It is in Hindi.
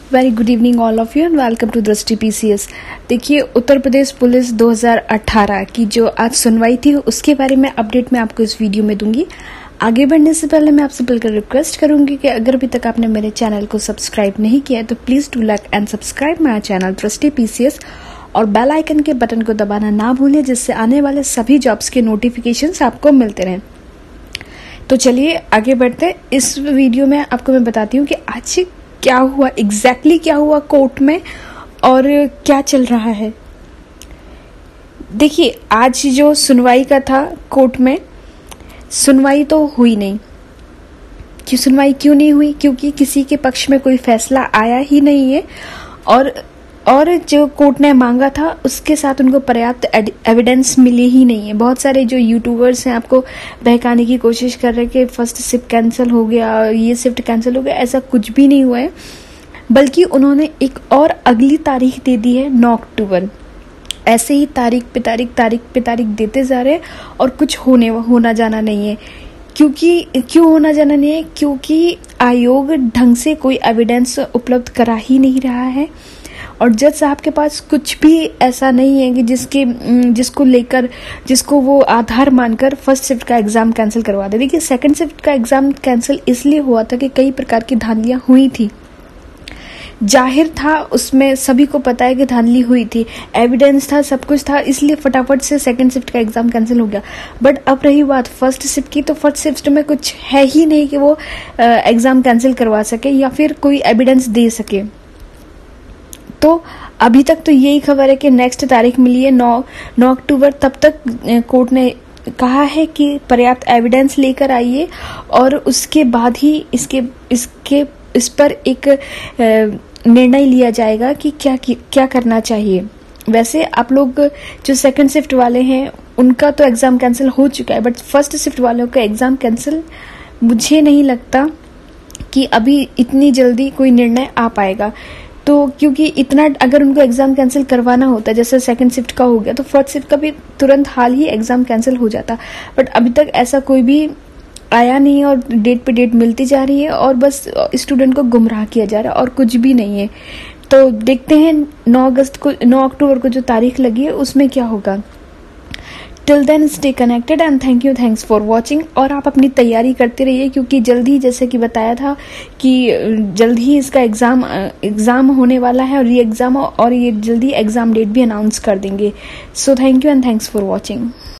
Very good evening all of you and welcome to Drishti PCS. देखिए, उत्तर प्रदेश पुलिस 2018 की जो आज सुनवाई थी उसके बारे में अपडेट मैं आपको इस वीडियो में दूंगी। आगे बढ़ने से पहले मैं आपसे बिल्कुल रिक्वेस्ट करूंगी कि अगर अभी तक आपने मेरे चैनल को सब्सक्राइब नहीं किया है तो please do like and subscribe my channel Drishti PCS और बेल आइकन के बटन को दबाना ना भूलें, जिससे आने वाले सभी जॉब्स के नोटिफिकेशंस आपको मिलते रहें। तो चलिए आगे बढ़ते हैं। इस वीडियो में आपको मैं बताती हूँ कि आज क्या हुआ, एग्जैक्टली क्या हुआ कोर्ट में और क्या चल रहा है। देखिए, आज जो सुनवाई का था कोर्ट में, सुनवाई तो हुई नहीं। सुनवाई क्यों नहीं हुई? क्योंकि किसी के पक्ष में कोई फैसला आया ही नहीं है और जो कोर्ट ने मांगा था उसके साथ उनको पर्याप्त एविडेंस मिली ही नहीं है। बहुत सारे जो यूट्यूबर्स हैं आपको बहकाने की कोशिश कर रहे हैं कि फर्स्ट शिफ्ट कैंसिल हो गया, ये शिफ्ट कैंसिल हो गया। ऐसा कुछ भी नहीं हुआ है, बल्कि उन्होंने एक और अगली तारीख दे दी है 9 अक्टूबर। ऐसे ही तारीख पे तारीख देते जा रहे हैं और कुछ होना जाना नहीं है। क्यों होना जाना नहीं है? क्योंकि आयोग ढंग से कोई एविडेंस उपलब्ध करा ही नहीं रहा है और जज साहब के पास कुछ भी ऐसा नहीं है कि जिसको वो आधार मानकर फर्स्ट शिफ्ट का एग्जाम कैंसिल करवा दे। देखिए, सेकंड शिफ्ट का एग्जाम कैंसिल इसलिए हुआ था कि कई प्रकार की धांधलियां हुई थी। जाहिर था, उसमें सभी को पता है कि धांधली हुई थी, एविडेंस था, सब कुछ था, इसलिए फटाफट से सेकंड शिफ्ट का एग्जाम कैंसिल हो गया। बट अब रही बात फर्स्ट शिफ्ट की, तो फर्स्ट शिफ्ट में कुछ है ही नहीं कि वो एग्जाम कैंसिल करवा सके या फिर कोई एविडेंस दे सके। तो अभी तक तो यही खबर है कि नेक्स्ट तारीख मिली है 9 अक्टूबर। तब तक कोर्ट ने कहा है कि पर्याप्त एविडेंस लेकर आइए और उसके बाद ही इस पर एक निर्णय लिया जाएगा कि क्या करना चाहिए। वैसे आप लोग जो सेकंड शिफ्ट वाले हैं उनका तो एग्जाम कैंसिल हो चुका है, बट फर्स्ट शिफ्ट वालों का एग्जाम कैंसिल मुझे नहीं लगता कि अभी इतनी जल्दी कोई निर्णय आ पाएगा। तो क्योंकि इतना अगर उनको एग्जाम कैंसिल करवाना होता, जैसे सेकंड शिफ्ट का हो गया, तो फर्स्ट शिफ्ट का भी तुरंत हाल ही एग्जाम कैंसिल हो जाता। बट अभी तक ऐसा कोई भी आया नहीं और डेट पे डेट मिलती जा रही है और बस स्टूडेंट को गुमराह किया जा रहा है और कुछ भी नहीं है। तो देखते हैं 9 अक्टूबर को जो तारीख लगी है उसमें क्या होगा। Till then stay connected and thanks for watching. और आप अपनी तैयारी करते रहिए, क्योंकि जल्दी, जैसे कि बताया था कि जल्द ही इसका एग्जाम होने वाला है और री एग्जाम, और ये जल्दी एग्जाम डेट भी अनाउंस कर देंगे। So thank you and thanks for watching.